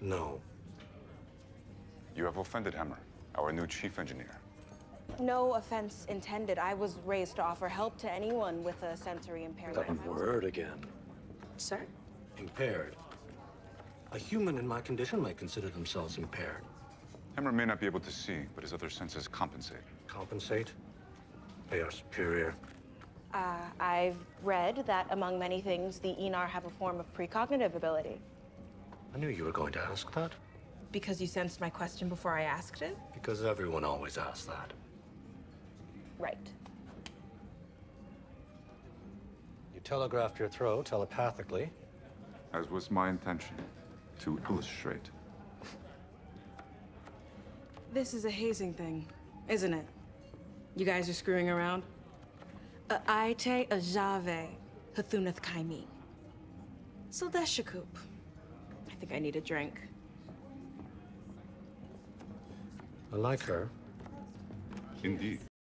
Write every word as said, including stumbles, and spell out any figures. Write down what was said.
No. You have offended Hammer, our new chief engineer. No offense intended. I was raised to offer help to anyone with a sensory impairment. That word again. Sir? Impaired. A human in my condition may consider themselves impaired. Hammer may not be able to see, but his other senses compensate. Compensate? They are superior. Uh, I've read that, among many things, the Enar have a form of precognitive ability. I knew you were going to ask that. Because you sensed my question before I asked it? Because everyone always asks that. Right. You telegraphed your throw telepathically. As was my intention, to illustrate. This is a hazing thing, isn't it? You guys are screwing around? A aite a jave, hathunath kaimi. So that's Shakoop. I think I need a drink. I like her. Indeed.